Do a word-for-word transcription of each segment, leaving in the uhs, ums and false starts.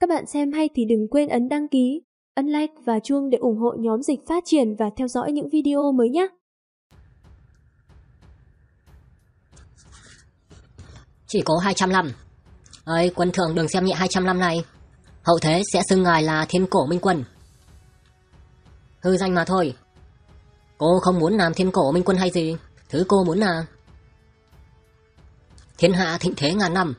Các bạn xem hay thì đừng quên ấn đăng ký, ấn like và chuông để ủng hộ nhóm Dịch Phát Triển và theo dõi những video mới nhé. Chỉ có hai trăm năm. Ơi, quân thượng đừng xem nhẹ hai trăm năm này. Hậu thế sẽ xưng ngài là Thiên Cổ Minh Quân. Hư danh mà thôi. Cô không muốn làm Thiên Cổ Minh Quân hay gì. Thứ cô muốn là thiên hạ thịnh thế ngàn năm.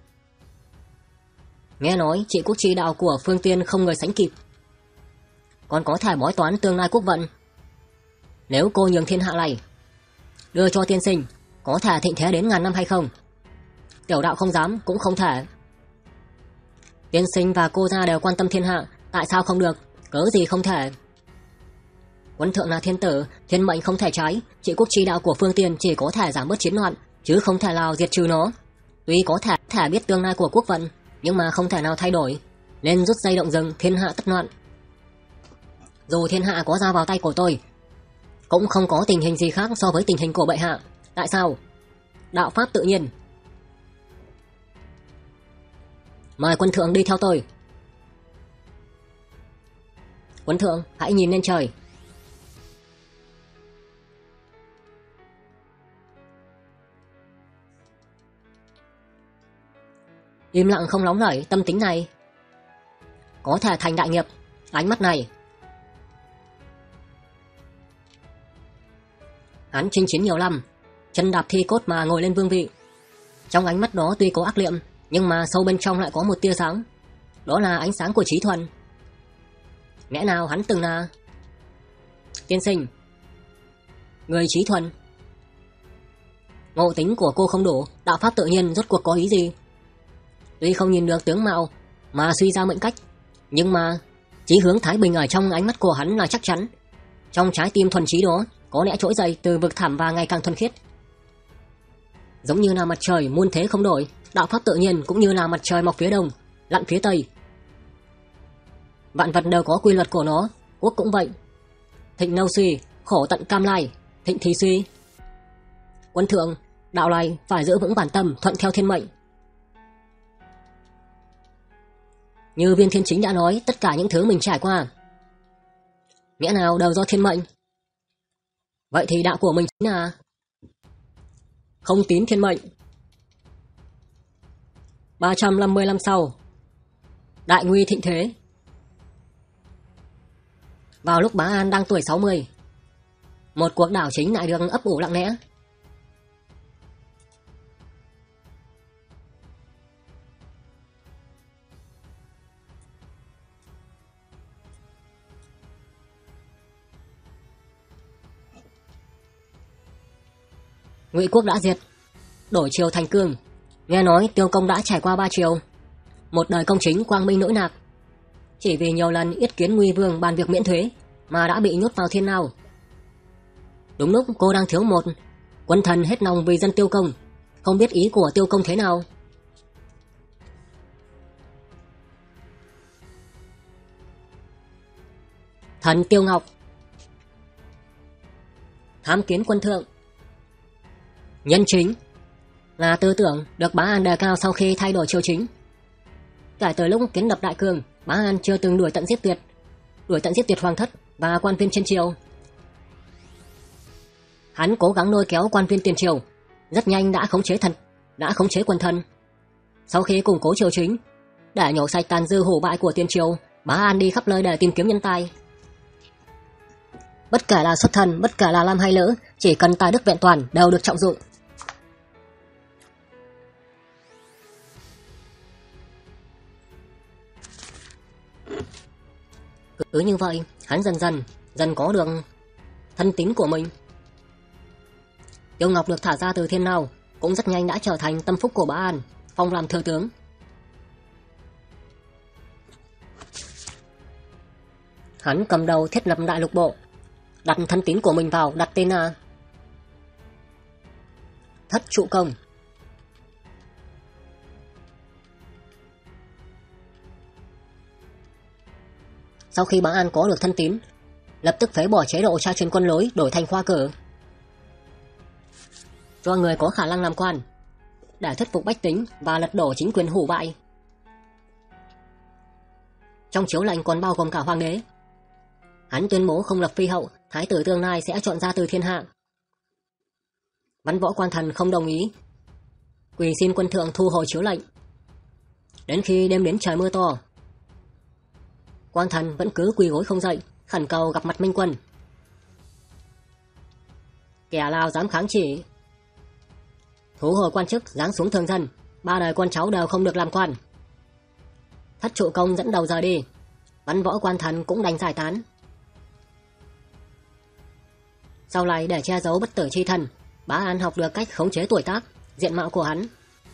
Nghe nói trị quốc chi đạo của Phương Tiên không người sánh kịp, còn có thể bói toán tương lai quốc vận. Nếu cô nhường thiên hạ này đưa cho tiên sinh, có thể thịnh thế đến ngàn năm hay không? Tiểu đạo không dám, cũng không thể. Tiên sinh và cô gia đều quan tâm thiên hạ, tại sao không được, cớ gì không thể? Quân thượng là thiên tử, thiên mệnh không thể trái. Trị quốc chi đạo của Phương Tiên chỉ có thể giảm bớt chiến loạn, chứ không thể nào diệt trừ nó. Tuy có thể thể biết tương lai của quốc vận, nhưng mà không thể nào thay đổi, nên rút dây động rừng, thiên hạ tất loạn. Dù thiên hạ có ra vào tay của tôi, cũng không có tình hình gì khác so với tình hình của bệ hạ. Tại sao? Đạo pháp tự nhiên. Mời quân thượng đi theo tôi. Quân thượng, hãy nhìn lên trời. Im lặng không nóng nảy, tâm tính này có thể thành đại nghiệp. Ánh mắt này, hắn chinh chiến nhiều năm, chân đạp thi cốt mà ngồi lên vương vị. Trong ánh mắt đó tuy có ác liệm, nhưng mà sâu bên trong lại có một tia sáng. Đó là ánh sáng của trí thuần. Lẽ nào hắn từng là tiên sinh, người trí thuần? Ngộ tính của cô không đủ, đạo pháp tự nhiên rốt cuộc có ý gì? Tuy không nhìn được tướng mạo mà suy ra mệnh cách, nhưng mà chí hướng thái bình ở trong ánh mắt của hắn là chắc chắn. Trong trái tim thuần trí đó có lẽ trỗi dậy từ vực thẳm và ngày càng thuần khiết. Giống như là mặt trời muôn thế không đổi, đạo pháp tự nhiên cũng như là mặt trời mọc phía đông, lặn phía tây. Vạn vật đều có quy luật của nó, quốc cũng vậy. Thịnh lâu suy, khổ tận cam lai, thịnh thì suy. Quân thượng, đạo này phải giữ vững bản tâm, thuận theo thiên mệnh. Như Viên Thiên Chính đã nói, tất cả những thứ mình trải qua, nghĩa nào đều do thiên mệnh. Vậy thì đạo của mình chính là không tín thiên mệnh. ba trăm năm mươi năm sau, đại nguy thịnh thế. Vào lúc Bá An đang tuổi sáu mươi, một cuộc đảo chính lại được ấp ủ lặng lẽ. Ngụy quốc đã diệt, đổi triều thành cương. Nghe nói Tiêu Công đã trải qua ba triều, một đời công chính quang minh nỗi nạc, chỉ vì nhiều lần yết kiến Nguy Vương bàn việc miễn thuế mà đã bị nhốt vào thiên lao. Đúng lúc cô đang thiếu một quân thần hết lòng vì dân Tiêu Công, không biết ý của Tiêu Công thế nào. Thần Tiêu Ngọc tham kiến quân thượng. Nhân chính là tư tưởng được Bá An đề cao sau khi thay đổi triều chính. Kể từ lúc kiến lập đại cương, Bá An chưa từng đuổi tận giết tuyệt, đuổi tận giết tuyệt hoàng thất và quan viên trên triều. Hắn cố gắng lôi kéo quan viên tiền triều, rất nhanh đã khống chế thần, đã khống chế quần thần. Sau khi củng cố triều chính, để nhổ sạch tàn dư hủ bại của tiền triều, Bá An đi khắp nơi để tìm kiếm nhân tài. Bất kể là xuất thân, bất kể là nam hay nữ, chỉ cần tài đức vẹn toàn đều được trọng dụng. Cứ như vậy, hắn dần dần, dần có được thân tín của mình. Tiêu Ngọc được thả ra từ thiên lao, cũng rất nhanh đã trở thành tâm phúc của Bá An, phong làm thừa tướng. Hắn cầm đầu thiết lập đại lục bộ, đặt thân tín của mình vào, đặt tên là Thất Trụ Công. Sau khi Bá An có được thân tín, lập tức phế bỏ chế độ tra truyền quân lối, đổi thành khoa cử, cho người có khả năng làm quan, để thuyết phục bách tính và lật đổ chính quyền hủ bại. trong chiếu lệnh còn bao gồm cả hoàng đế. Hắn tuyên bố không lập phi hậu, thái tử tương lai sẽ chọn ra từ thiên hạ. Văn Võ Quan Thần không đồng ý, quỳ xin quân thượng thu hồi chiếu lệnh. Đến khi đêm đến trời mưa to, Quan Thần vẫn cứ quỳ gối không dậy, khẩn cầu gặp mặt Minh Quân. Kẻ nào dám kháng chỉ, thu hồi quan chức, giáng xuống thường dân, ba đời con cháu đều không được làm quan. Thất trụ công dẫn đầu rời đi, Văn Võ Quan Thần cũng đành giải tán. Sau này để che giấu bất tử chi thân, Bá An học được cách khống chế tuổi tác, diện mạo của hắn.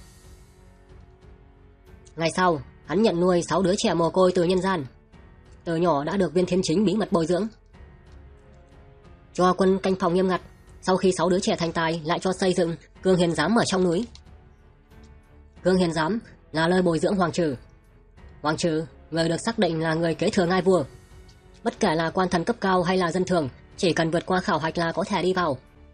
Ngày sau, hắn nhận nuôi sáu đứa trẻ mồ côi từ nhân gian. Từ nhỏ đã được Viên Thiên Chính bí mật bồi dưỡng, cho quân canh phòng nghiêm ngặt. Sau khi sáu đứa trẻ thành tài, lại cho xây dựng Cương Hiền Giám ở trong núi. Cương Hiền Giám là nơi bồi dưỡng hoàng trừ. Hoàng trừ, người được xác định là người kế thừa ngai vua. Bất kể là quan thần cấp cao hay là dân thường, chỉ cần vượt qua khảo hạch là có thể đi vào.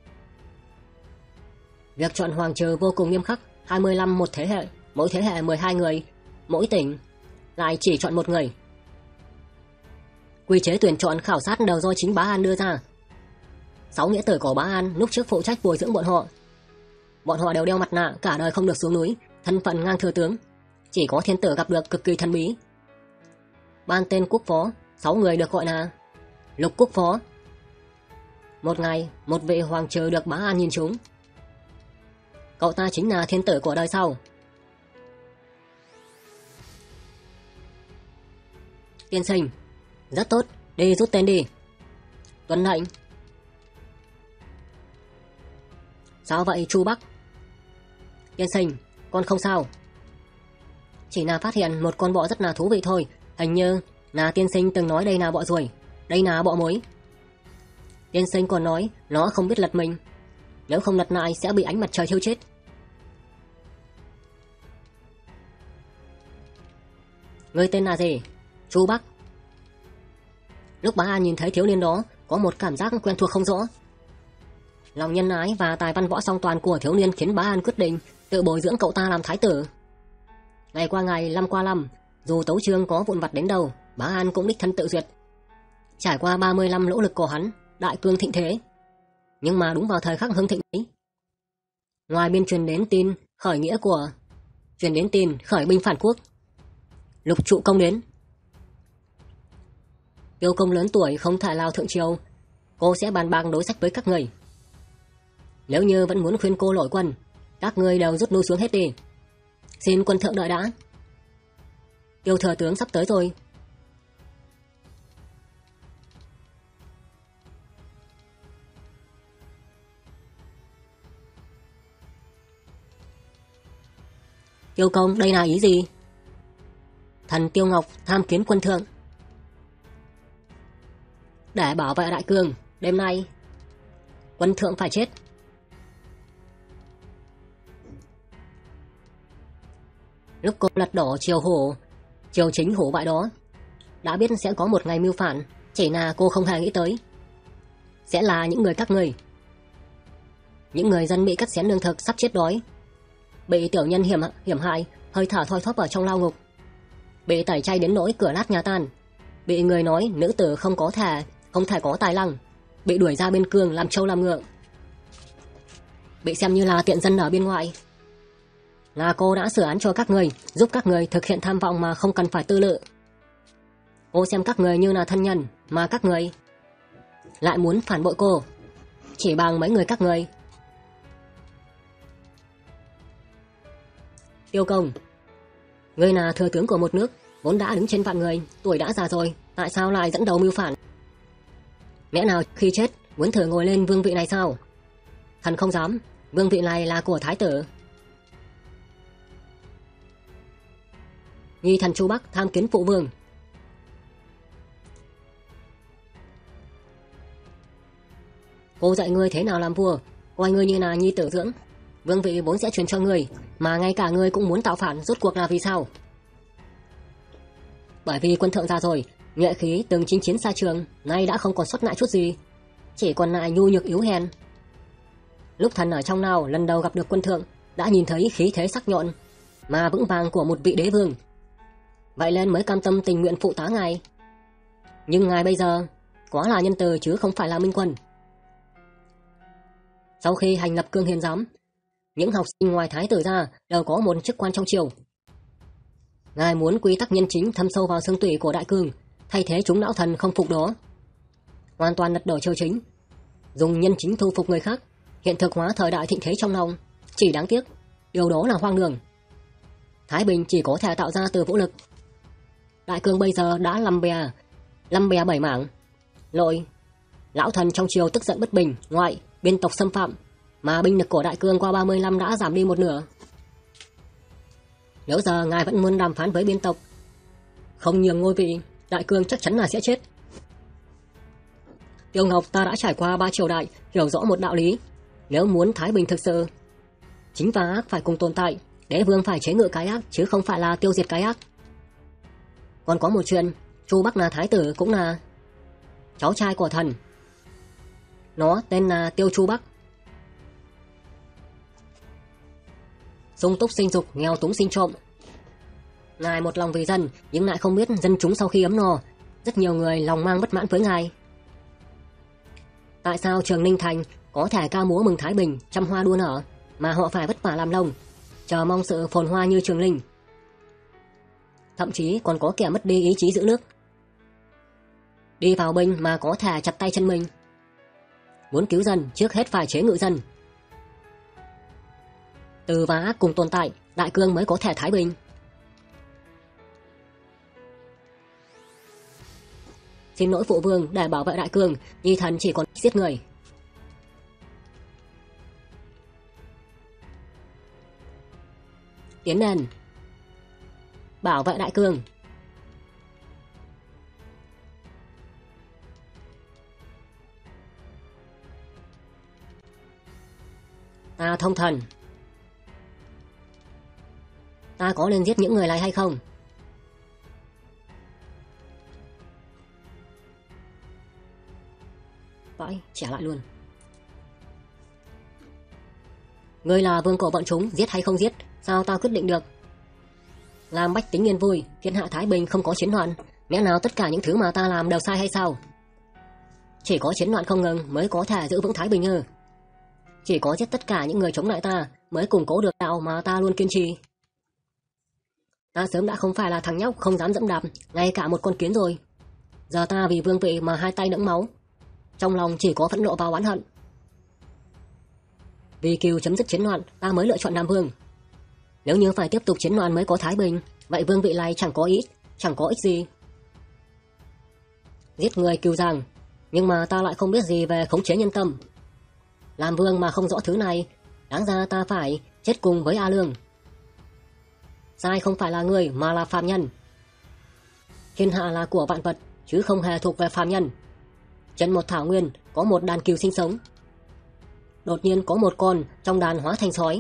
Việc chọn hoàng trừ vô cùng nghiêm khắc, hai mươi lăm một thế hệ, mỗi thế hệ mười hai người, mỗi tỉnh lại chỉ chọn một người. Quy chế tuyển chọn khảo sát đều do chính Bá An đưa ra. Sáu nghĩa tử của Bá An lúc trước phụ trách bồi dưỡng bọn họ. Bọn họ đều đeo mặt nạ, cả đời không được xuống núi, thân phận ngang thừa tướng. Chỉ có thiên tử gặp được cực kỳ thần bí. Ban tên quốc phó, sáu người được gọi là Lục Quốc Phó. Một ngày, một vị hoàng trừ được Bá An nhìn trúng. Cậu ta chính là thiên tử của đời sau. Tiên sinh, rất tốt, đi rút tên đi. Tuân lệnh. Sao vậy Chu Bắc? Tiên sinh, con không sao. Chỉ là phát hiện một con bọ rất là thú vị thôi. Hình như là tiên sinh từng nói đây là bọ ruồi, đây là bọ mối. Tiên sinh còn nói nó không biết lật mình, nếu không lật lại sẽ bị ánh mặt trời thiêu chết. Ngươi tên là gì? Chu Bắc. Lúc Bá An nhìn thấy thiếu niên đó, có một cảm giác quen thuộc không rõ. Lòng nhân ái và tài văn võ song toàn của thiếu niên khiến Bá An quyết định tự bồi dưỡng cậu ta làm thái tử. Ngày qua ngày, năm qua năm, dù tấu chương có vụn vặt đến đâu, Bá An cũng đích thân tự duyệt. Trải qua ba mươi năm nỗ lực của hắn, đại cương thịnh thế. Nhưng mà đúng vào thời khắc hưng thịnh ấy, ngoài biên truyền đến tin khởi nghĩa của truyền đến tin khởi binh phản quốc, Lục Trụ Công đến. Tiêu công lớn tuổi không thể lao thượng triều, cô sẽ bàn bạc đối sách với các người. Nếu như vẫn muốn khuyên cô lội quân, các người đều rút lui xuống hết đi. Xin quân thượng đợi đã. Tiêu thừa tướng sắp tới rồi. Tiêu công, đây là ý gì? Thần Tiêu Ngọc tham kiến quân thượng. Để bảo vệ đại cương, đêm nay quân thượng phải chết. Lúc cô lật đổ triều hổ, triều chính hổ bại đó, đã biết sẽ có một ngày mưu phản, chỉ là cô không hề nghĩ tới sẽ là những người các ngươi. Những người dân bị cắt xén lương thực, sắp chết đói, bị tiểu nhân hiểm hiểm hại, hơi thở thoi thóp ở trong lao ngục, bị tẩy chay đến nỗi cửa nát nhà tan, bị người nói nữ tử không có thể không thể có tài năng, bị đuổi ra bên cương làm trâu làm ngựa, bị xem như là tiện dân ở bên ngoài. Là cô đã xử án cho các người, giúp các người thực hiện tham vọng mà không cần phải tư lự. Cô xem các người như là thân nhân, mà các người lại muốn phản bội cô, chỉ bằng mấy người các người. Tiêu công, ngươi là thừa tướng của một nước vốn đã đứng trên vạn người, tuổi đã già rồi, tại sao lại dẫn đầu mưu phản? Lẽ nào khi chết muốn thử ngồi lên vương vị này sao? Thần không dám, vương vị này là của thái tử. Nhi thần Chu Bắc tham kiến phụ vương. Cô dạy ngươi thế nào làm vua, coi ngươi như là nhi tử dưỡng. Vương vị vốn sẽ truyền cho ngươi, mà ngay cả ngươi cũng muốn tạo phản, rốt cuộc là vì sao? Bởi vì quân thượng già rồi, nhuệ khí từng chinh chiến xa trường, nay đã không còn sót lại chút gì, chỉ còn lại nhu nhược yếu hèn. Lúc thần ở trong nào lần đầu gặp được quân thượng, đã nhìn thấy khí thế sắc nhọn mà vững vàng của một vị đế vương. vậy nên mới cam tâm tình nguyện phụ tá ngài. Nhưng ngài bây giờ quá là nhân từ chứ không phải là minh quân. Sau khi hành lập Cương Hiền giám, những học sinh ngoài thái tử ra đều có một chức quan trong triều. Ngài muốn quy tắc nhân chính thâm sâu vào xương tủy của đại cương, thay thế chúng não thần không phục đó, hoàn toàn lật đổ triều chính, dùng nhân chính thu phục người khác, hiện thực hóa thời đại thịnh thế trong lòng. Chỉ đáng tiếc, điều đó là hoang đường. Thái Bình chỉ có thể tạo ra từ vũ lực. Đại cương bây giờ đã lăm bè, lăm bè bảy mảng. Nội, lão thần trong triều tức giận bất bình, ngoại, biên tộc xâm phạm, mà binh lực của đại cương qua ba mươi năm đã giảm đi một nửa. Nếu giờ ngài vẫn muốn đàm phán với biên tộc, không nhường ngôi vị, đại cương chắc chắn là sẽ chết. Tiêu Ngọc ta đã trải qua ba triều đại, hiểu rõ một đạo lý. Nếu muốn Thái Bình thực sự, chính và ác phải cùng tồn tại. Đế vương phải chế ngự cái ác, chứ không phải là tiêu diệt cái ác. Còn có một chuyện, Chu Bắc là thái tử, cũng là cháu trai của thần. Nó tên là Tiêu Chu Bắc. Sung túc sinh dục, nghèo túng sinh trộm. Ngài một lòng vì dân, nhưng lại không biết dân chúng sau khi ấm no, rất nhiều người lòng mang bất mãn với ngài. Tại sao Trường Ninh Thành có thể ca múa mừng Thái Bình, trăm hoa đua nở, mà họ phải vất vả làm lông, chờ mong sự phồn hoa như Trường Linh? Thậm chí còn có kẻ mất đi ý chí giữ nước, đi vào binh mà có thể chặt tay chân mình. Muốn cứu dân, trước hết phải chế ngự dân. Từ và ác cùng tồn tại, đại cương mới có thể thái bình. Xin lỗi phụ vương, để bảo vệ đại cương, nhi thần chỉ còn giết người. Tiến lên, bảo vệ đại cương. Ta thông thần. Ta có nên giết những người này hay không? Vãi, trả lại luôn. Ngươi là vương của bọn chúng, giết hay không giết, sao ta quyết định được? Làm bách tính yên vui, thiên hạ thái bình, không có chiến loạn, lẽ nào tất cả những thứ mà ta làm đều sai hay sao? Chỉ có chiến loạn không ngừng mới có thể giữ vững thái bình ư? Chỉ có giết tất cả những người chống lại ta mới củng cố được đạo mà ta luôn kiên trì. Ta sớm đã không phải là thằng nhóc không dám dẫm đạp ngay cả một con kiến rồi. Giờ ta vì vương vị mà hai tay đẫm máu, trong lòng chỉ có phẫn nộ và oán hận. Vì Kiều chấm dứt chiến loạn, ta mới lựa chọn làm vương. Nếu như phải tiếp tục chiến loạn mới có thái bình, vậy vương vị này chẳng có ý, chẳng có ích gì. Giết người Kiều Giang, nhưng mà ta lại không biết gì về khống chế nhân tâm. Làm vương mà không rõ thứ này, đáng ra ta phải chết cùng với A Lương. Sai không phải là người mà là phàm nhân. Thiên hạ là của vạn vật, chứ không hề thuộc về phàm nhân. Trên một thảo nguyên có một đàn cừu sinh sống. Đột nhiên có một con trong đàn hóa thành sói.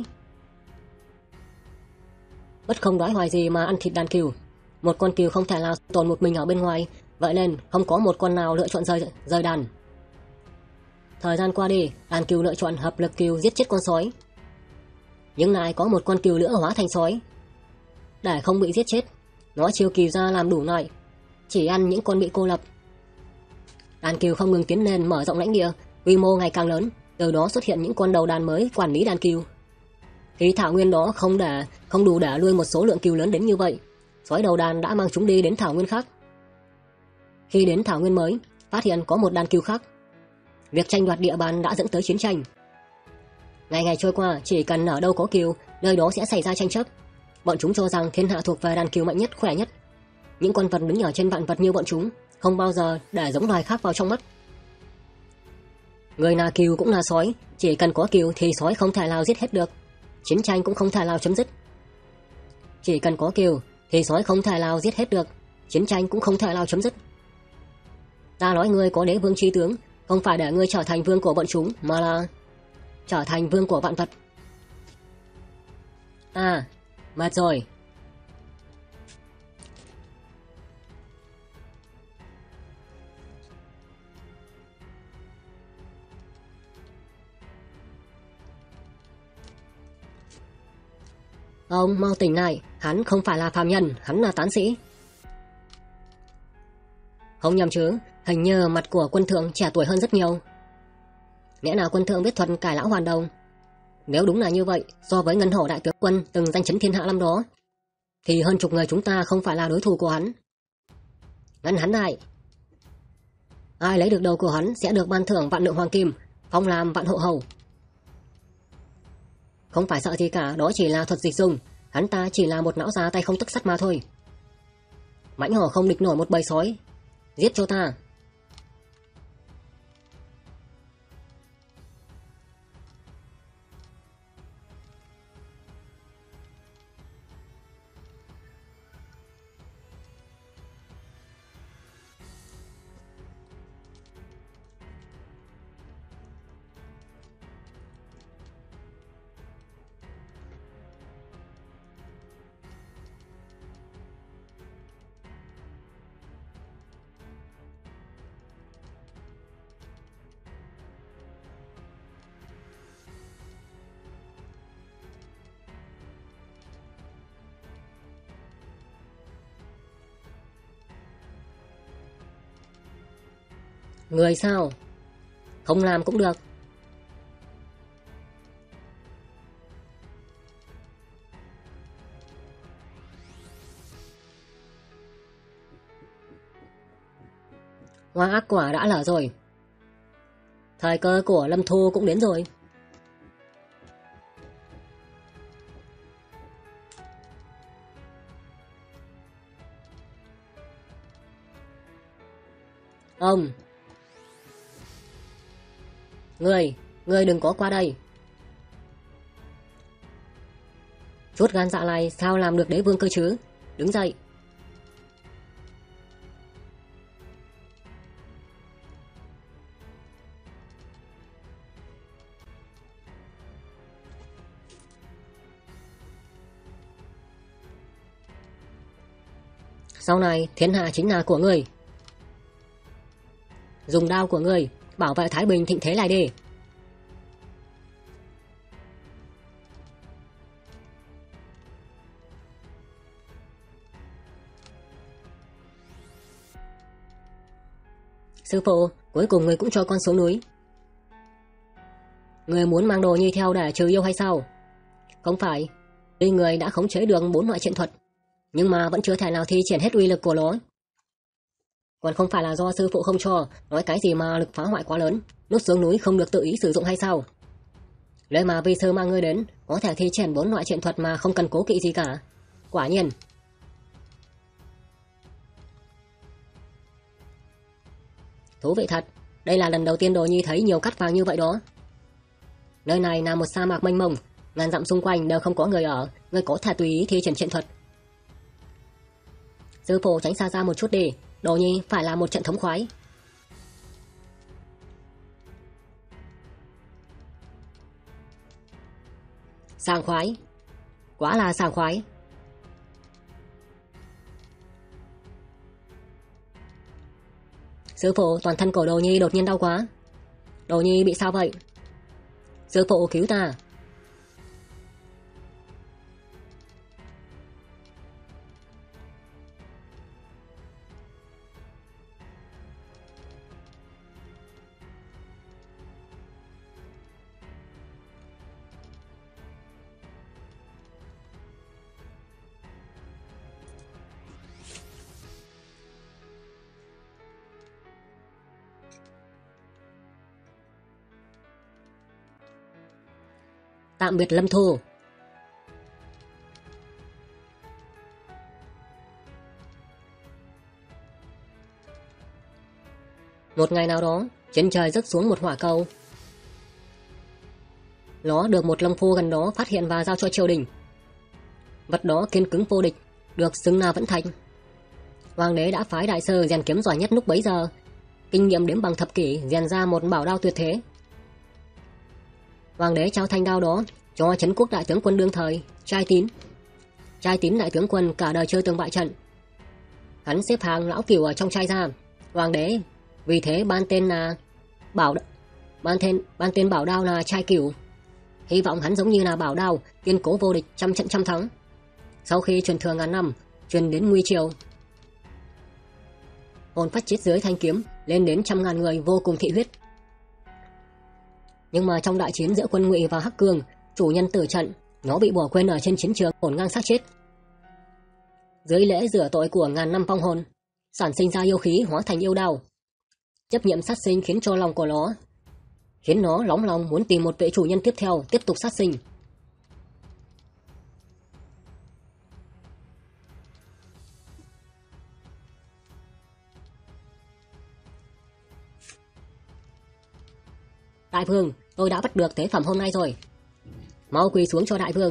Bất không đói hoài gì mà ăn thịt đàn cừu. Một con cừu không thể nào tồn một mình ở bên ngoài, vậy nên không có một con nào lựa chọn rời, rời đàn. Thời gian qua đi, đàn cừu lựa chọn hợp lực cừu giết chết con sói. Nhưng lại có một con cừu nữa hóa thành sói. Để không bị giết chết, nó chiêu cừu ra làm đủ loại, chỉ ăn những con bị cô lập. Đàn cừu không ngừng tiến lên, mở rộng lãnh địa, quy mô ngày càng lớn. Từ đó xuất hiện những con đầu đàn mới quản lý đàn cừu. Khi thảo nguyên đó không để không đủ để nuôi một số lượng cừu lớn đến như vậy, sói đầu đàn đã mang chúng đi đến thảo nguyên khác. Khi đến thảo nguyên mới, phát hiện có một đàn cừu khác. Việc tranh đoạt địa bàn đã dẫn tới chiến tranh. Ngày ngày trôi qua, chỉ cần ở đâu có cừu, nơi đó sẽ xảy ra tranh chấp. Bọn chúng cho rằng thiên hạ thuộc về đàn cừu mạnh nhất, khỏe nhất. Những con vật đứng ở trên vạn vật như bọn chúng, không bao giờ để giống loài khác vào trong mắt. Người là cừu cũng là sói, chỉ cần có cừu thì sói không thể nào giết hết được, chiến tranh cũng không thể nào chấm dứt. Chỉ cần có cừu thì sói không thể nào giết hết được, chiến tranh cũng không thể nào chấm dứt. Ta nói ngươi có đế vương chi tướng, không phải để ngươi trở thành vương của bọn chúng, mà là trở thành vương của vạn vật. À, mệt rồi. Ông mau tỉnh lại, hắn không phải là phàm nhân, hắn là tán sĩ. Không nhầm chứ, hình như mặt của quân thượng trẻ tuổi hơn rất nhiều. Lẽ nào quân thượng biết thuật cải lão hoàn đồng? Nếu đúng là như vậy, so với Ngân Hổ đại tướng quân từng danh chấn thiên hạ năm đó, thì hơn chục người chúng ta không phải là đối thủ của hắn. Ngăn hắn lại. Ai lấy được đầu của hắn sẽ được ban thưởng vạn lượng hoàng kim, phong làm vạn hộ hầu. Không phải sợ gì cả, đó chỉ là thuật dịch dùng, hắn ta chỉ là một não già tay không tấc sắt mà thôi. Mãnh hổ không địch nổi một bầy sói, giết cho ta. Người sao? Không làm cũng được. Hoa ác quả đã lở rồi. Thời cơ của Lâm Thu cũng đến rồi. Ông! Ngươi! Ngươi đừng có qua đây! Chút gan dạ này sao làm được đế vương cơ chứ? Đứng dậy! Sau này thiên hạ chính là của ngươi. Dùng đao của ngươi bảo vệ thái bình thịnh thế này đi. Sư phụ, cuối cùng người cũng cho con xuống núi. Người muốn mang đồ nhi theo để trừ yêu hay sao? Không phải. Tuy người đã khống chế được bốn loại trận thuật, nhưng mà vẫn chưa thể nào thi triển hết uy lực của nó. Còn không phải là do sư phụ không cho, nói cái gì mà lực phá hoại quá lớn, nút xuống núi không được tự ý sử dụng hay sao? Lời mà vi sư mang ngươi đến, có thể thi triển bốn loại trận thuật mà không cần cố kỵ gì cả. Quả nhiên. Thú vị thật, đây là lần đầu tiên Đồ Nhi thấy nhiều cát vàng như vậy đó. Nơi này là một sa mạc mênh mông, ngàn dặm xung quanh đều không có người ở, ngươi có thể tùy ý thi triển trận thuật. Sư phụ tránh xa ra một chút đi, Đồ Nhi phải là một trận thống khoái. Sảng khoái, quá là sảng khoái. Sư phụ, toàn thân của Đồ Nhi đột nhiên đau quá. Đồ Nhi bị sao vậy? Sư phụ cứu ta. Tạm biệt Lâm Thu. Một ngày nào đó, trên trời rớt xuống một hỏa cầu. Nó được một Lâm Phu gần đó phát hiện và giao cho triều đình. Vật đó kiên cứng vô địch, được xưng là vẫn thành. Hoàng đế đã phái đại sư rèn kiếm giỏi nhất lúc bấy giờ, kinh nghiệm đếm bằng thập kỷ rèn ra một bảo đao tuyệt thế. Hoàng đế trao thanh đao đó cho Trấn Quốc đại tướng quân đương thời Trai Tín. Trai Tín đại tướng quân cả đời chưa từng bại trận. Hắn xếp hàng lão cửu ở trong trai ra. Hoàng đế vì thế ban tên là bảo ban tên ban tên bảo đao là Trai Cửu. Hy vọng hắn giống như là bảo đao, kiên cố vô địch, trăm trận trăm thắng. Sau khi truyền thừa ngàn năm, truyền đến nguy triều. hồn phách chết dưới thanh kiếm lên đến trăm ngàn người vô cùng thị huyết. Nhưng mà trong đại chiến giữa quân Ngụy và Hắc Cương, chủ nhân tử trận, nó bị bỏ quên ở trên chiến trường, hồn ngang xác chết. Dưới lễ rửa tội của ngàn năm vong hồn, sản sinh ra yêu khí hóa thành yêu đao. Chấp nhiệm sát sinh khiến cho lòng của nó khiến nó nóng lòng muốn tìm một vị chủ nhân tiếp theo tiếp tục sát sinh. Đại vương, tôi đã bắt được tế phẩm hôm nay rồi. Mau quỳ xuống cho đại vương.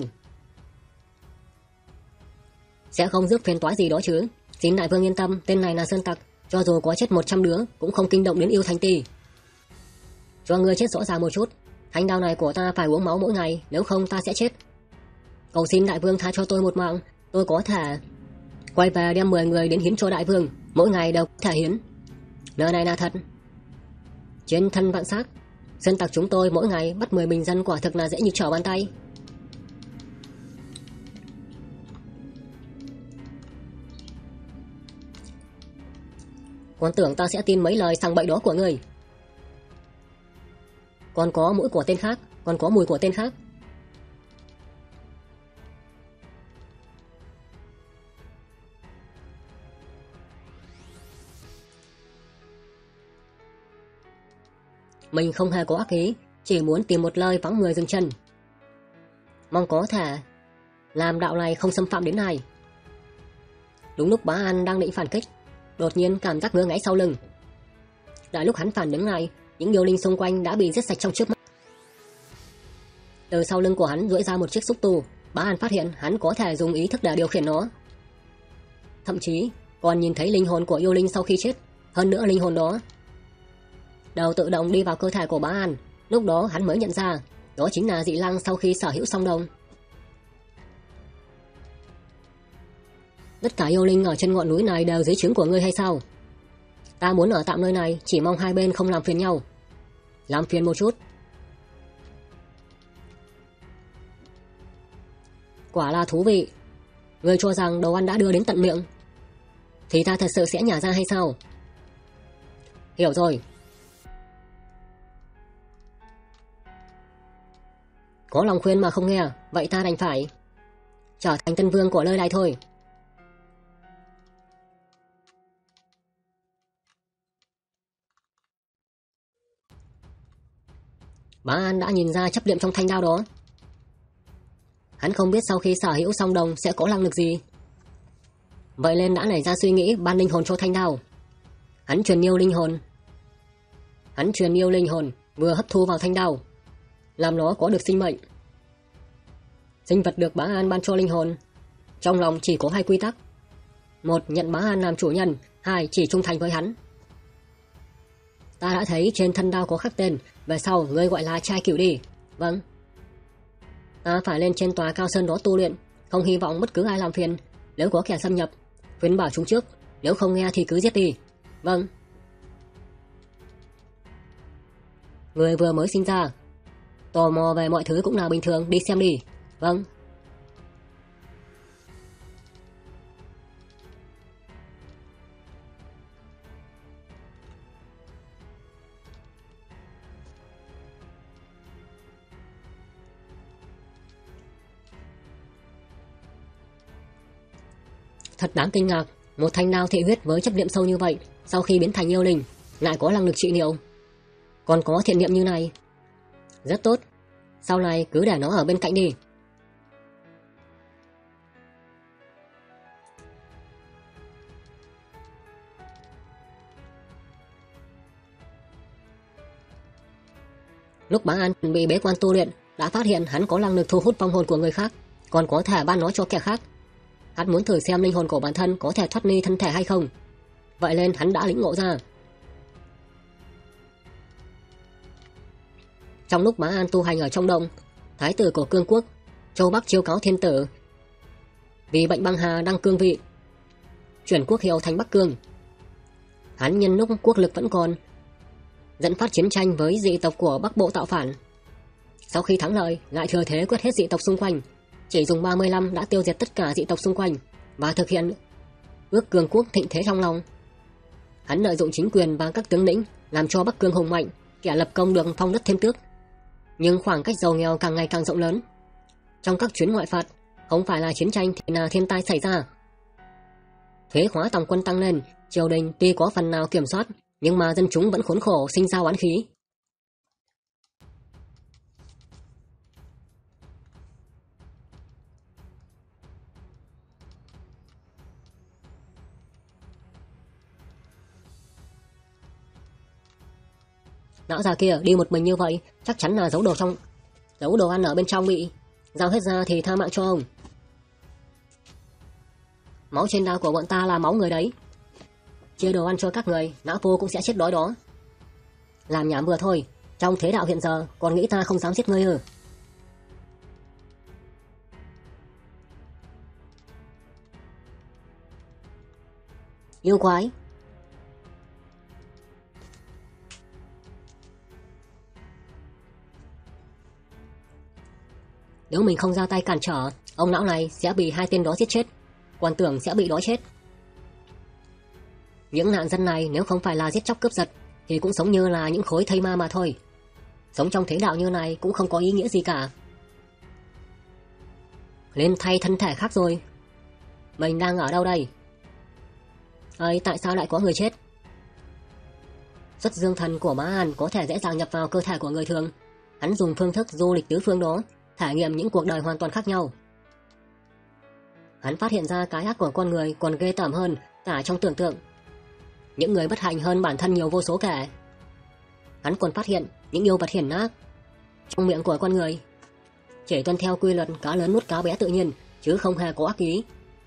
Sẽ không rước phiền toái gì đó chứ. Xin đại vương yên tâm, tên này là sơn tặc, cho dù có chết một trăm đứa cũng không kinh động đến yêu thanh ti. Cho ngươi chết rõ ràng một chút, thanh đao này của ta phải uống máu mỗi ngày, nếu không ta sẽ chết. Cầu xin đại vương tha cho tôi một mạng, tôi có thể quay về đem mười người đến hiến cho đại vương, mỗi ngày đều có thể hiến. Lời này là thật. Trên thân vạn xác, sơn tặc chúng tôi mỗi ngày bắt mười bình dân quả thực là dễ như trở bàn tay. Còn tưởng ta sẽ tin mấy lời sằng bậy đó của ngươi. Còn có mũi của tên khác, còn có mùi của tên khác. Mình không hề có ác ý, chỉ muốn tìm một nơi vắng người dừng chân. Mong có thể làm đạo này không xâm phạm đến ai. Đúng lúc Bá An đang định phản kích, đột nhiên cảm giác ngứa ngáy sau lưng. Đại lúc hắn phản ứng lại, những yêu linh xung quanh đã bị giết sạch trong trước mắt. Từ sau lưng của hắn duỗi ra một chiếc xúc tu, Bá An phát hiện hắn có thể dùng ý thức để điều khiển nó. Thậm chí còn nhìn thấy linh hồn của yêu linh sau khi chết, hơn nữa linh hồn đó đầu tự động đi vào cơ thể của Bá An. Lúc đó hắn mới nhận ra, đó chính là dị lăng sau khi sở hữu song đồng. Tất cả yêu linh ở trên ngọn núi này đều dưới trướng của ngươi hay sao? Ta muốn ở tạm nơi này, chỉ mong hai bên không làm phiền nhau. Làm phiền một chút. Quả là thú vị. Ngươi cho rằng đồ ăn đã đưa đến tận miệng thì ta thật sự sẽ nhả ra hay sao? Hiểu rồi. Có lòng khuyên mà không nghe, vậy ta đành phải trở thành tân vương của nơi này thôi. Bá An đã nhìn ra chấp niệm trong thanh đao đó. Hắn không biết sau khi sở hữu song đồng sẽ có năng lực gì, vậy nên đã nảy ra suy nghĩ ban linh hồn cho thanh đao. Hắn truyền yêu linh hồn Hắn truyền yêu linh hồn vừa hấp thu vào thanh đao, làm nó có được sinh mệnh. Sinh vật được Bá An ban cho linh hồn trong lòng chỉ có hai quy tắc: một, nhận Bá An làm chủ nhân; hai, chỉ trung thành với hắn. Ta đã thấy trên thân đao có khắc tên, về sau ngươi gọi là trai cửu đi. Vâng. Ta phải lên trên tòa cao sơn đó tu luyện, không hy vọng bất cứ ai làm phiền. Nếu có kẻ xâm nhập, khuyên bảo chúng trước, nếu không nghe thì cứ giết đi. Vâng. Người vừa mới sinh ra, tò mò về mọi thứ cũng là bình thường, đi xem đi. Vâng. Thật đáng kinh ngạc, một thanh đao thị huyết với chấp niệm sâu như vậy, sau khi biến thành yêu linh, lại có năng lực trị liệu, còn có thiện niệm như này. Rất tốt, sau này cứ để nó ở bên cạnh đi. Lúc Bá An chuẩn bị bế quan tu luyện, đã phát hiện hắn có năng lực thu hút vong hồn của người khác, còn có thể ban nó cho kẻ khác. Hắn muốn thử xem linh hồn của bản thân có thể thoát ly thân thể hay không, vậy nên hắn đã lĩnh ngộ ra. Trong lúc Bá An tu hành ở trong động, thái tử của cương quốc Châu Bắc chiêu cáo thiên tử vì bệnh băng hà đang cương vị, chuyển quốc hiệu thành Bắc Cương. Hắn nhân lúc quốc lực vẫn còn, dẫn phát chiến tranh với dị tộc của Bắc Bộ tạo phản. Sau khi thắng lợi, lại thừa thế quét hết dị tộc xung quanh, chỉ dùng ba mươi năm đã tiêu diệt tất cả dị tộc xung quanh và thực hiện ước cường quốc thịnh thế trong lòng. Hắn lợi dụng chính quyền và các tướng lĩnh làm cho Bắc Cương hùng mạnh, kẻ lập công được phong đất thêm tước. Nhưng khoảng cách giàu nghèo càng ngày càng rộng lớn. Trong các chuyến ngoại phạt, không phải là chiến tranh thì là thiên tai xảy ra. Thuế khóa tổng quân tăng lên, triều đình tuy có phần nào kiểm soát, nhưng mà dân chúng vẫn khốn khổ sinh ra oán khí. Lão già kia đi một mình như vậy, chắc chắn là giấu đồ trong, giấu đồ ăn ở bên trong bị giao hết ra thì tha mạng cho ông. Máu trên đao của bọn ta là máu người đấy. Chia đồ ăn cho các người, lão phu cũng sẽ chết đói đó. Làm nhảm vừa thôi, trong thế đạo hiện giờ còn nghĩ ta không dám giết ngươi ư? Yêu quái. Nếu mình không ra tay cản trở, ông lão này sẽ bị hai tên đó giết chết, còn tưởng sẽ bị đói chết. Những nạn dân này nếu không phải là giết chóc cướp giật thì cũng sống như là những khối thây ma mà thôi. Sống trong thế đạo như này cũng không có ý nghĩa gì cả. Lên thay thân thể khác rồi. Mình đang ở đâu đây? Ơi, tại sao lại có người chết? Xuất dương thần của Bá An có thể dễ dàng nhập vào cơ thể của người thường. Hắn dùng phương thức du lịch tứ phương đó, trải nghiệm những cuộc đời hoàn toàn khác nhau. Hắn phát hiện ra cái ác của con người còn ghê tởm hơn cả trong tưởng tượng. Những người bất hạnh hơn bản thân nhiều vô số kể. Hắn còn phát hiện những yêu vật hiển ác trong miệng của con người chỉ tuân theo quy luật cá lớn nuốt cá bé tự nhiên, chứ không hề có ác ý.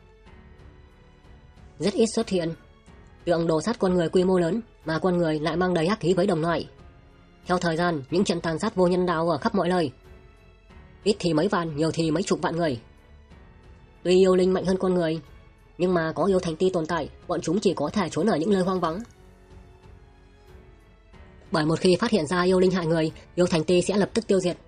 Rất ít xuất hiện tượng đồ sát con người quy mô lớn mà con người lại mang đầy ác ý với đồng loại. Theo thời gian, những trận tàn sát vô nhân đạo ở khắp mọi nơi. Ít thì mấy vạn, nhiều thì mấy chục vạn người. Tuy yêu linh mạnh hơn con người, nhưng mà có yêu thành ti tồn tại, bọn chúng chỉ có thể trốn ở những nơi hoang vắng. Bởi một khi phát hiện ra yêu linh hại người, yêu thành ti sẽ lập tức tiêu diệt.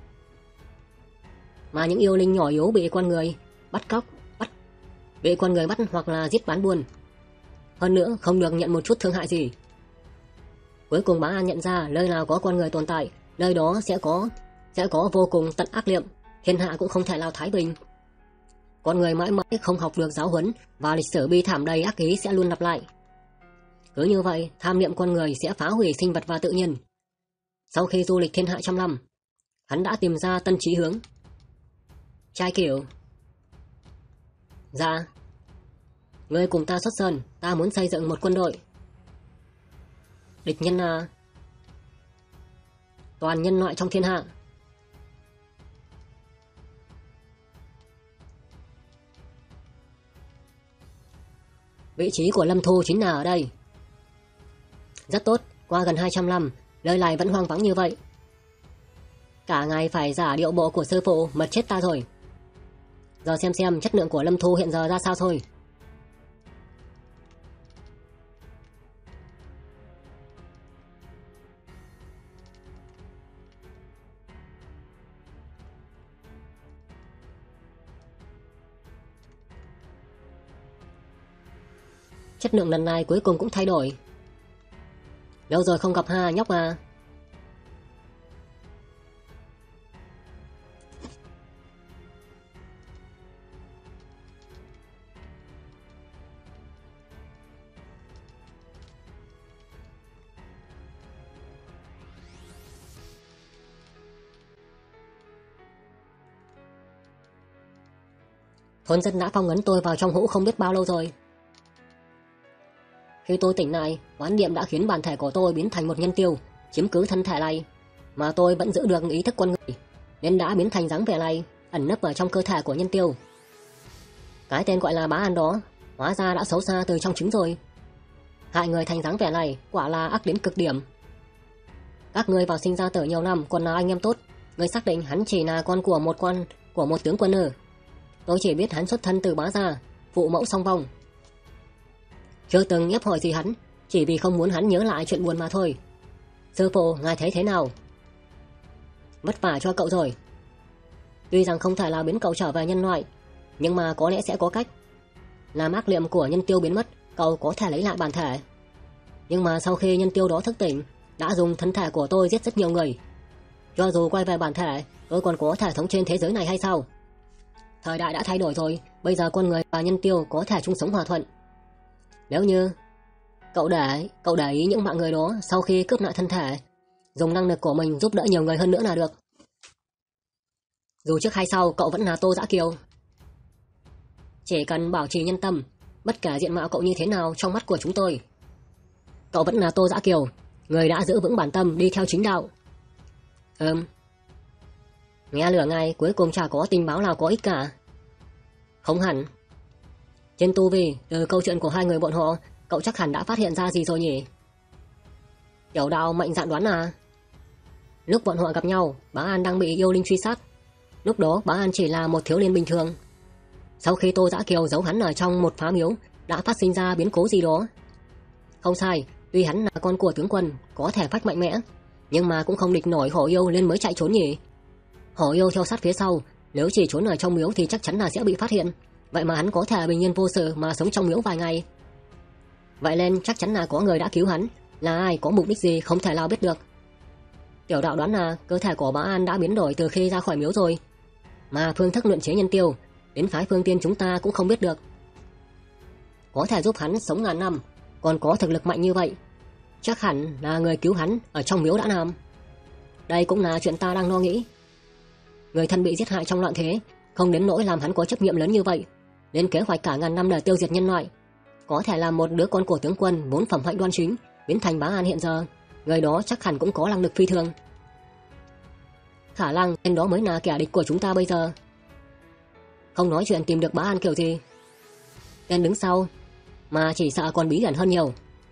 Mà những yêu linh nhỏ yếu bị con người bắt cóc, bắt bị con người bắt hoặc là giết bán buôn. Hơn nữa không được nhận một chút thương hại gì. Cuối cùng Bá An nhận ra nơi nào có con người tồn tại, nơi đó sẽ có sẽ có vô cùng tận ác liệm, thiên hạ cũng không thể nào thái bình. Con người mãi mãi không học được giáo huấn và lịch sử bi thảm đầy ác ý sẽ luôn lặp lại. Cứ như vậy, tham niệm con người sẽ phá hủy sinh vật và tự nhiên. Sau khi du lịch thiên hạ trăm năm, hắn đã tìm ra tân chí hướng. Trai kiểu. Dạ. Ngươi cùng ta xuất sơn, ta muốn xây dựng một quân đội. Địch nhân là toàn nhân loại trong thiên hạ. Vị trí của Lâm Thu chính là ở đây. Rất tốt, qua gần hai trăm năm, nơi này vẫn hoang vắng như vậy. Cả ngày phải giả điệu bộ của sư phụ, mệt chết ta rồi. Giờ xem xem chất lượng của Lâm Thu hiện giờ ra sao thôi. Chất lượng lần này cuối cùng cũng thay đổi. Lâu rồi không gặp ha nhóc à. Thôn dân đã phong ấn tôi vào trong hũ không biết bao lâu rồi. Khi tôi tỉnh lại, oán niệm đã khiến bản thể của tôi biến thành một nhân tiêu, chiếm cứ thân thể này, mà tôi vẫn giữ được ý thức con người, nên đã biến thành dáng vẻ này, ẩn nấp ở trong cơ thể của nhân tiêu. Cái tên gọi là Bá An đó, hóa ra đã xấu xa từ trong trứng rồi. Hại người thành dáng vẻ này, quả là ác đến cực điểm. Các ngươi vào sinh ra tử nhiều năm, còn là anh em tốt, ngươi xác định hắn chỉ là con của một quan của một tướng quân ư? Tôi chỉ biết hắn xuất thân từ Bá gia, phụ mẫu song vong. Chưa từng ép hỏi gì hắn, chỉ vì không muốn hắn nhớ lại chuyện buồn mà thôi. Sư phụ, ngài thấy thế nào? Vất vả cho cậu rồi. Tuy rằng không thể là biến cậu trở về nhân loại, nhưng mà có lẽ sẽ có cách. Làm ác niệm của nhân tiêu biến mất, cậu có thể lấy lại bản thể. Nhưng mà sau khi nhân tiêu đó thức tỉnh, đã dùng thân thể của tôi giết rất nhiều người. Cho dù quay về bản thể, tôi còn có thể thống trên thế giới này hay sao? Thời đại đã thay đổi rồi, bây giờ con người và nhân tiêu có thể chung sống hòa thuận. Nếu như cậu để cậu để ý những mạng người đó sau khi cướp lại thân thể, dùng năng lực của mình giúp đỡ nhiều người hơn nữa là được. Dù trước hay sau cậu vẫn là Tô Dã Kiều. Chỉ cần bảo trì nhân tâm, bất kể diện mạo cậu như thế nào trong mắt của chúng tôi, cậu vẫn là Tô Dã Kiều, người đã giữ vững bản tâm đi theo chính đạo. Ừm. Nghe lửa ngày cuối cùng chả có tình báo nào có ích cả. Không hẳn. Trên tu vi, từ câu chuyện của hai người bọn họ, cậu chắc hẳn đã phát hiện ra gì rồi nhỉ? Tiểu Đạo mạnh dạn đoán à? Lúc bọn họ gặp nhau, Bá An đang bị yêu linh truy sát. Lúc đó Bá An chỉ là một thiếu niên bình thường. Sau khi Tô Dã Kiều giấu hắn ở trong một phá miếu, đã phát sinh ra biến cố gì đó. Không sai, tuy hắn là con của tướng quân, có thể phách mạnh mẽ, nhưng mà cũng không địch nổi Hổ Yêu nên mới chạy trốn nhỉ. Hổ Yêu theo sát phía sau, nếu chỉ trốn ở trong miếu thì chắc chắn là sẽ bị phát hiện. Vậy mà hắn có thể bình yên vô sự mà sống trong miếu vài ngày. Vậy nên chắc chắn là có người đã cứu hắn, là ai, có mục đích gì không thể nào biết được. Tiểu Đạo đoán là cơ thể của Bá An đã biến đổi từ khi ra khỏi miếu rồi, mà phương thức luyện chế nhân tiêu đến phái Phương Tiên chúng ta cũng không biết được. Có thể giúp hắn sống ngàn năm, còn có thực lực mạnh như vậy, chắc hẳn là người cứu hắn ở trong miếu đã làm. Đây cũng là chuyện ta đang lo nghĩ. Người thân bị giết hại trong loạn thế, không đến nỗi làm hắn có trách nhiệm lớn như vậy, nên kế hoạch cả ngàn năm để tiêu diệt nhân loại. Có thể là một đứa con của tướng quân vốn phẩm hạnh đoan chính biến thành Bá An hiện giờ, người đó chắc hẳn cũng có năng lực phi thường. Khả năng tên đó mới là kẻ địch của chúng ta bây giờ. Không nói chuyện tìm được Bá An kiểu gì, tên đứng sau mà chỉ sợ còn bí ẩn hơn nhiều.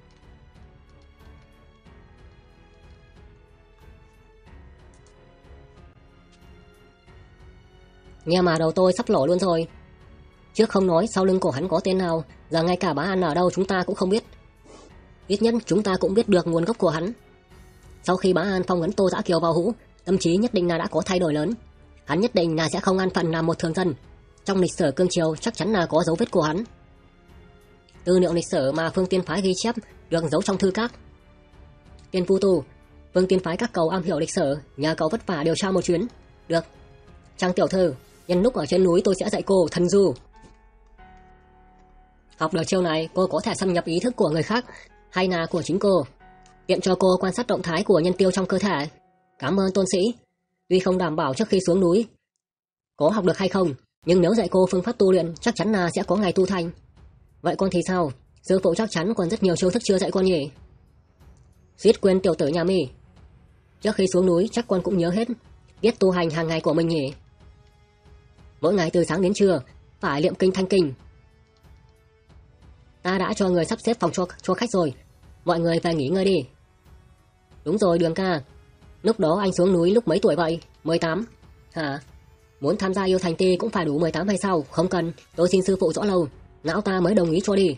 Nghe mà đầu tôi sắp nổ luôn rồi. Trước không nói sau lưng của hắn có tên nào, giờ ngay cả Bá An ở đâu chúng ta cũng không biết. Ít nhất chúng ta cũng biết được nguồn gốc của hắn. Sau khi Bá An phong ấn Tô Dã Kiều vào hũ, tâm trí nhất định là đã có thay đổi lớn. Hắn nhất định là sẽ không an phận làm một thường dân. Trong lịch sử cương triều chắc chắn là có dấu vết của hắn. Tư liệu lịch sử mà Phương Tiên phái ghi chép được giấu trong thư các. Tiên Phu Tu, Phương Tiên phái các cầu am hiểu lịch sử, nhờ cậu vất vả điều tra một chuyến. Được. Trang tiểu thư, nhân lúc ở trên núi tôi sẽ dạy cô thần du. Học được chiêu này, cô có thể xâm nhập ý thức của người khác hay là của chính cô, tiện cho cô quan sát động thái của nhân tiêu trong cơ thể. Cảm ơn tôn sĩ. Tuy không đảm bảo trước khi xuống núi có học được hay không, nhưng nếu dạy cô phương pháp tu luyện chắc chắn là sẽ có ngày tu thành. Vậy con thì sao? Sư phụ chắc chắn còn rất nhiều chiêu thức chưa dạy con nhỉ? Suýt quên tiểu tử nhà mi. Trước khi xuống núi chắc con cũng nhớ hết biết tu hành hàng ngày của mình nhỉ? Mỗi ngày từ sáng đến trưa phải niệm kinh thanh kinh. Ta đã cho người sắp xếp phòng cho, cho khách rồi, mọi người về nghỉ ngơi đi. Đúng rồi Đường ca, lúc đó anh xuống núi lúc mấy tuổi vậy? mười tám. Hả? Muốn tham gia yêu thành ti cũng phải đủ mười tám hay sao? Không cần, tôi xin sư phụ rõ lâu, não ta mới đồng ý cho đi.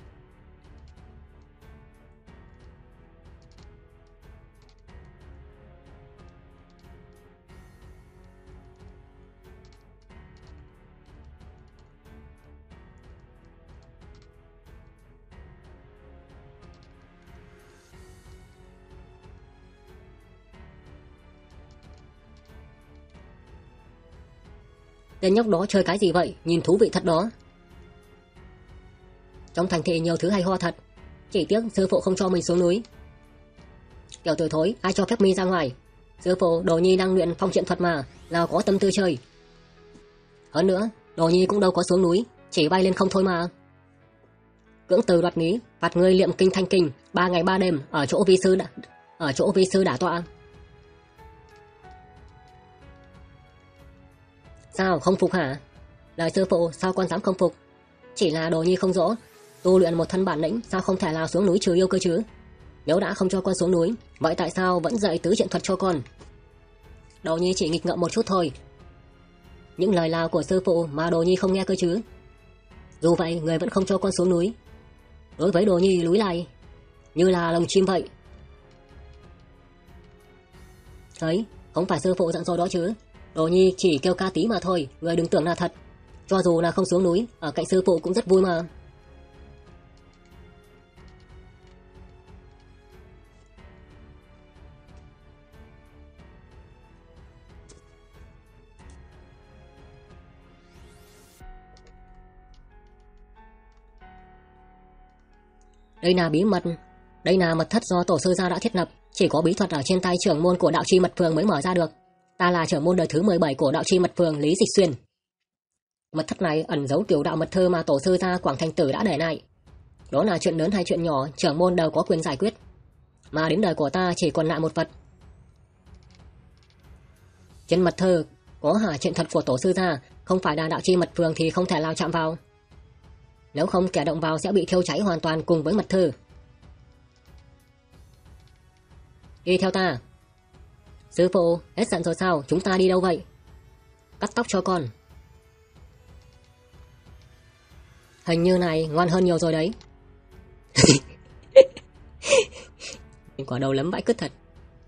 Tên nhóc đó chơi cái gì vậy? Nhìn thú vị thật đó. Trong thành thị nhiều thứ hay ho thật, chỉ tiếc sư phụ không cho mình xuống núi. Tiểu tử thối, ai cho phép mi ra ngoài? Sư phụ, Đồ Nhi đang luyện phong truyện thuật mà, nào có tâm tư chơi. Hơn nữa, Đồ Nhi cũng đâu có xuống núi, chỉ bay lên không thôi mà. Cưỡng từ đoạt lý, phạt ngươi niệm kinh thanh kinh ba ngày ba đêm ở chỗ vi sư đã, ở chỗ vi sư đả tọa. Sao không phục hả? Lời sư phụ sao con dám không phục? Chỉ là Đồ Nhi không rõ, tu luyện một thân bản lĩnh sao không thể nào xuống núi trừ yêu cơ chứ? Nếu đã không cho con xuống núi, vậy tại sao vẫn dạy tứ truyện thuật cho con? Đồ Nhi chỉ nghịch ngợm một chút thôi. Những lời nào của sư phụ mà Đồ Nhi không nghe cơ chứ? Dù vậy người vẫn không cho con xuống núi. Đối với Đồ Nhi núi này như là lồng chim vậy. Thấy, không phải sư phụ dặn dò đó chứ? Đồ Nhi chỉ kêu ca tí mà thôi, người đừng tưởng là thật. Cho dù là không xuống núi, ở cạnh sư phụ cũng rất vui mà. Đây là bí mật, đây là mật thất do tổ sư gia đã thiết lập, chỉ có bí thuật ở trên tay trưởng môn của đạo chi mật phường mới mở ra được. Ta là trưởng môn đời thứ mười bảy của đạo chi mật phường Lý Dịch Xuyên. Mật thất này ẩn giấu tiểu đạo mật thơ mà tổ sư gia Quảng Thành Tử đã để lại. Đó là chuyện lớn hay chuyện nhỏ, trưởng môn đều có quyền giải quyết. Mà đến đời của ta chỉ còn lại một vật. Trên mật thơ có hả chuyện thật của tổ sư gia, không phải là đạo chi mật phường thì không thể lao chạm vào. Nếu không kẻ động vào sẽ bị thiêu cháy hoàn toàn cùng với mật thư. Đi theo ta. Sư phụ, hết giận rồi sao? Chúng ta đi đâu vậy? Cắt tóc cho con. Hình như này ngoan hơn nhiều rồi đấy. Quả đầu lấm vãi cứt thật.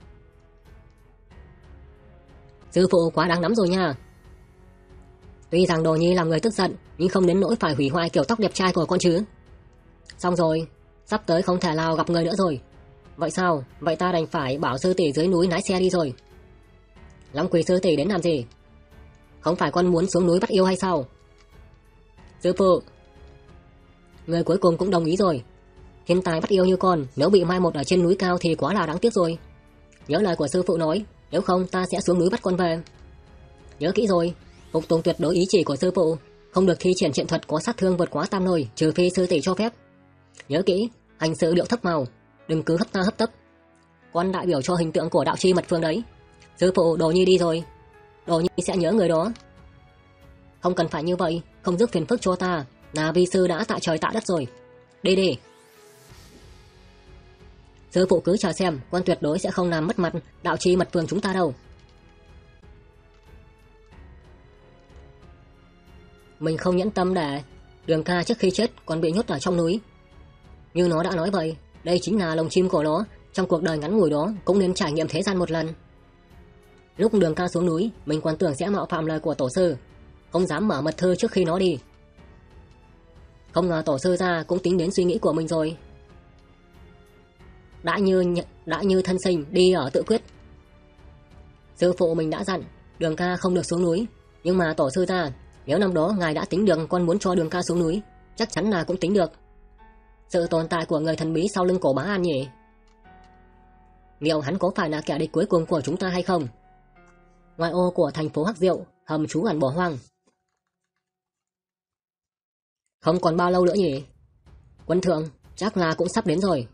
Sư phụ quá đáng lắm rồi nha. Tuy rằng Đồ Nhi làm người tức giận, nhưng không đến nỗi phải hủy hoại kiểu tóc đẹp trai của con chứ. Xong rồi, sắp tới không thể nào gặp người nữa rồi. Vậy sao? Vậy ta đành phải bảo sư tỷ dưới núi lái xe đi rồi. Long Quỷ sư tỷ đến làm gì? Không phải con muốn xuống núi bắt yêu hay sao? Sư phụ, người cuối cùng cũng đồng ý rồi. Thiên tài bắt yêu như con, nếu bị mai một ở trên núi cao thì quá là đáng tiếc rồi. Nhớ lời của sư phụ nói, nếu không ta sẽ xuống núi bắt con về. Nhớ kỹ rồi, phục tùng tuyệt đối ý chỉ của sư phụ, không được thi triển trận thuật có sát thương vượt quá tam nồi, trừ phi sư tỷ cho phép. Nhớ kỹ, hành sự điệu thấp màu, đừng cứ hấp ta hấp tấp. Con đại biểu cho hình tượng của đạo chi mật phương đấy. Sư phụ, Đồ Nhi đi rồi. Đồ Nhi sẽ nhớ người đó. Không cần phải như vậy, không giúp phiền phức cho ta, là vi sư đã tạ trời tạ đất rồi. Đi đi. Sư phụ cứ chờ xem, con tuyệt đối sẽ không làm mất mặt đạo chi mật phường chúng ta đâu. Mình không nhẫn tâm để Đường ca trước khi chết còn bị nhốt ở trong núi. Như nó đã nói vậy, đây chính là lồng chim của nó, trong cuộc đời ngắn ngủi đó cũng nên trải nghiệm thế gian một lần. Lúc Đường ca xuống núi, mình còn tưởng sẽ mạo phạm lời của tổ sư, không dám mở mật thư trước khi nó đi. Không ngờ tổ sư ra cũng tính đến suy nghĩ của mình rồi. Đã như đã như thân sinh, đi ở tự quyết. Sư phụ mình đã dặn Đường ca không được xuống núi, nhưng mà tổ sư ra, nếu năm đó ngài đã tính được con muốn cho Đường ca xuống núi, chắc chắn là cũng tính được sự tồn tại của người thần bí sau lưng cổ Bá An nhỉ. Liệu hắn có phải là kẻ địch cuối cùng của chúng ta hay không? Ngoại ô của thành phố Hắc Diệu, hầm trú ẩn bỏ hoang. Không còn bao lâu nữa nhỉ? Quân thượng, chắc là cũng sắp đến rồi.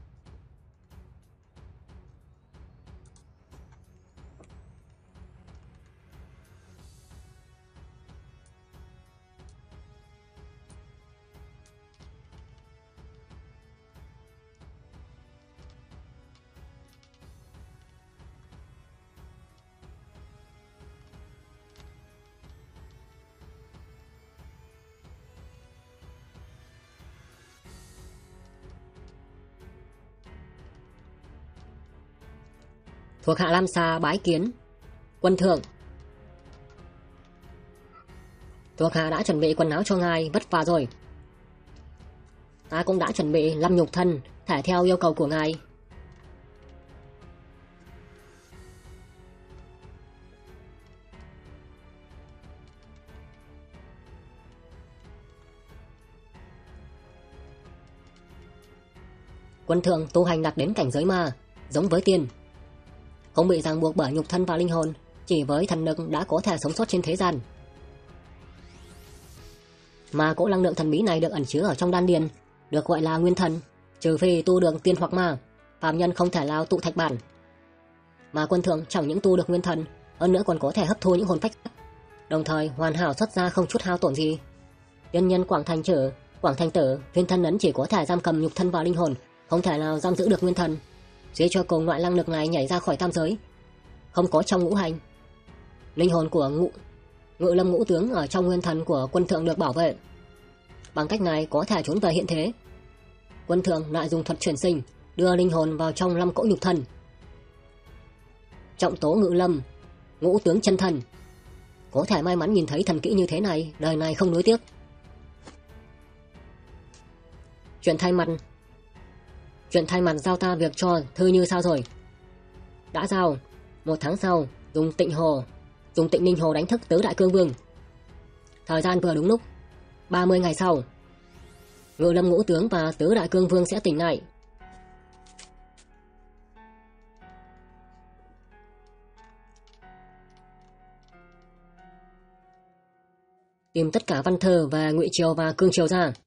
Thuộc hạ Lam Sa bái kiến quân thượng. Thuộc hạ đã chuẩn bị quần áo cho ngài, vất vả rồi. Ta cũng đã chuẩn bị lâm nhục thân, thể theo yêu cầu của ngài. Quân thượng tu hành đạt đến cảnh giới ma, giống với tiên, không bị ràng buộc bởi nhục thân và linh hồn, chỉ với thần lực đã có thể sống sót trên thế gian. Mà cỗ năng lượng thần bí này được ẩn chứa ở trong đan điền, được gọi là nguyên thần, trừ phi tu được tiên hoặc ma, phàm nhân không thể lao tụ thạch bản. Mà quân thượng chẳng những tu được nguyên thần, hơn nữa còn có thể hấp thu những hồn phách, đồng thời hoàn hảo xuất ra không chút hao tổn gì. Tiên nhân Quảng Thành Tử, Quảng Thành Tử, viên thân ấn chỉ có thể giam cầm nhục thân và linh hồn, không thể nào giam giữ được nguyên thần. Suy cho cùng loại năng lực này nhảy ra khỏi tam giới, không có trong ngũ hành. Linh hồn của ngũ ngự lâm ngũ tướng ở trong nguyên thần của quân thượng được bảo vệ. Bằng cách này có thể trốn về hiện thế. Quân thượng lại dùng thuật chuyển sinh, đưa linh hồn vào trong lâm cỗ nhục thân. Trọng tố ngự lâm, ngũ tướng chân thần. Có thể may mắn nhìn thấy thần kỹ như thế này, đời này không nuối tiếc. Chuyện thay mặt Chuyện thay mặt giao ta việc cho Thư Như sao rồi? Đã giao. Một tháng sau, dùng tịnh hồ Dùng tịnh ninh hồ đánh thức tứ đại cương vương. Thời gian vừa đúng lúc. ba mươi ngày sau. Ngự Lâm Ngũ Tướng và Tứ Đại Cương Vương sẽ tỉnh lại. Tìm tất cả Văn Thơ và Ngụy Triều và Cương Triều ra.